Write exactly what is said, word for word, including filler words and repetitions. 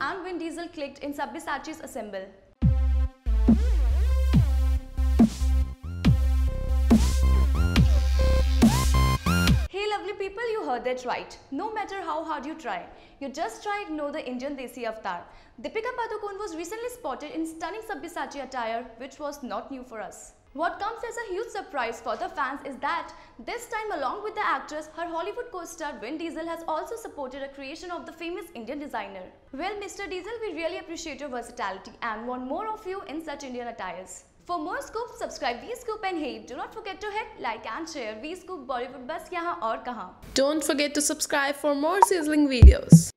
and Vin Diesel clicked in Sabyasachi's ensemble. Hey lovely people, you heard that right. No matter how hard you try, you just try to ignore the Indian Desi avatar. Deepika Padukone was recently spotted in stunning Sabyasachi attire, which was not new for us. What comes as a huge surprise for the fans is that this time, along with the actress, her Hollywood co-star Vin Diesel has also supported a creation of the famous Indian designer. Well, Mister Diesel, we really appreciate your versatility and want more of you in such Indian attires. For more scoop, subscribe V-Scoop, and hey, do not forget to hit like and share. V-Scoop Bollywood बस यहाँ और कहाँ. Don't forget to subscribe for more sizzling videos.